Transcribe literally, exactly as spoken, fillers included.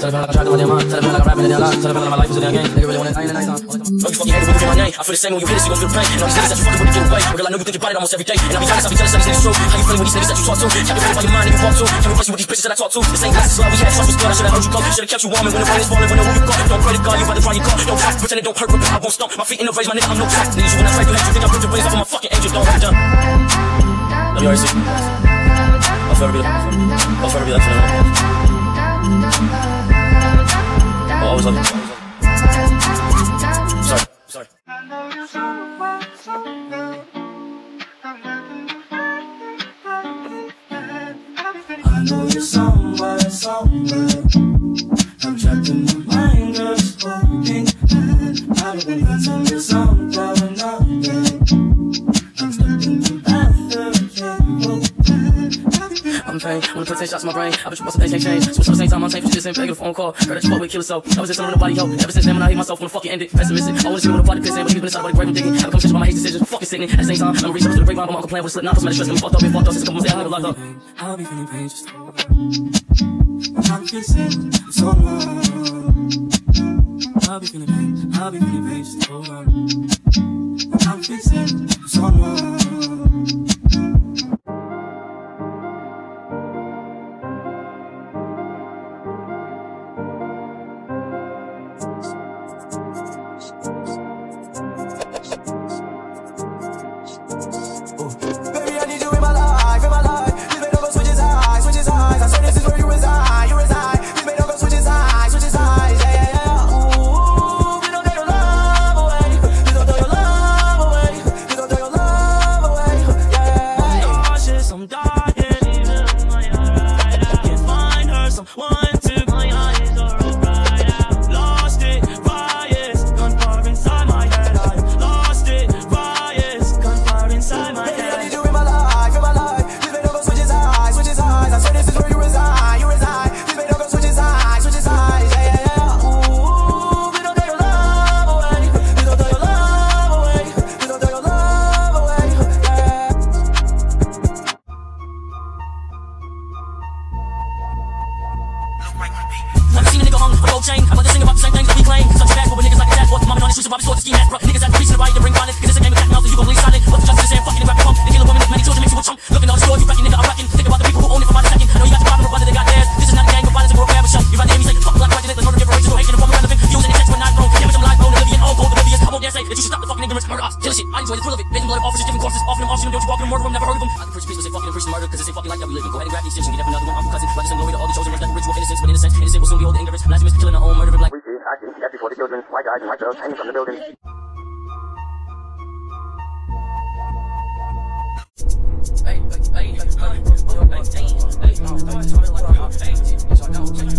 Tell the feel like I tried to win their mind. Tell the feel like I'm rapping in their lives. Tell the feel like my life is in their game. Nigga really want it, I ain't in night time. No, you fucking hate it when you hear my name. I feel the same when you hear this, you gon' feel the pain. And all these niggas that you fucking with, get away. Girl, I know you think about it almost every day. And I be honest, I be jealous of these niggas true. How you feeling with these niggas that you talk to? Can't be fooled by your mind and you walk to. Can't replace you with these bitches that I talk to. This ain't glasses, love we had, trust was good. I should've heard you go. Should've kept you warm and when the rain is falling, when the who you go. Don't pray to God, you better dry your car. Don't try, pretend it don't hurt, but I won't stump. My feet in the raise, my nigga, I'm no trap. Need you when I try to hate you, think I'm ripped the brains off of my fucking angel. Don't hold it down. Love you, R C. I'll forever be that. I'll forever be that for them. I'll always love you. Sorry, sorry. I know you're somewhere, somewhere. I'm trapped in my mind, just holding hand. I've been hurting you somewhere when I'm there. I'm stuck in the bathroom, yeah, oh, I'm pain, wanna put ten shots in my brain. I bet you bust some things can't change. Switch on the same time, I'm saying, but you just ain't picking a phone call. Heard that you fuck with killer so. That was just something nobody helped. Ever since then when I hate myself, wanna fucking end it. Pessimistic, I wanna see when the body pissing, but even inside body brave and digging. I become shit by my hate decisions, fucking sickening. At the same time, I'm reaching up to the grapevine, but my uncle playing with a slip. Now I'm stress, I'm fucked up, been fucked up since a couple months ago, I never locked up. I'll be feeling pain, just hold on. I'm kissing so long. I'll be feeling pain, I'll be feeling pain, just hold on. I'm kissing so long. Never seen a nigga hung, a gold chain. I'm about to sing about the same things that we claim. Such a bad boy with niggas like a dashboard. Mama on the streets of Robbie Sword, the ski mask, bro. Niggas at the beach to the right, to ring violence. Cause it's a game of cat and mouse, you gon' believe silent. What's the justice saying? Fucking and grab your pump. They kill a woman with many children, makes you a chump. Looking all the stores, you reckon, nigga, I reckon. Think about the people who own it for about a second. I know you got your problem, but they got theirs. This is not a gang of violence, and we're a grab a show. You rather hear me say, fuck black, white, let's murder, give a race, no hatred, and woman relevant. Using intense when not grown. Damage them live, grown, Oblivion, all gold, oblivious. I won't dare say that you should stop the fucking ignorance, murder ops, kill shit. I enjoy the thrill of it. Making blood of officers, giving corpses, offering them, auctioning them, don't you walk in them, murder them, never heard of them. I can preach peace, but say fucking and preach the murder, cause it's a fucking life that we live in. Go ahead and grab the extension, get up another one, I'm cousin. Righteous and glory to all the chosen ones, got the ritual innocence, but innocence, innocent will soon be old ignorance. Blasphemous, killing our own, murdering black. I didn't get before the children, white guys and white girls hanging from the building. Hey, hey, hey, hey, hey, hey, hey, hey, hey, hey, hey, hey, hey, hey, hey, hey, hey,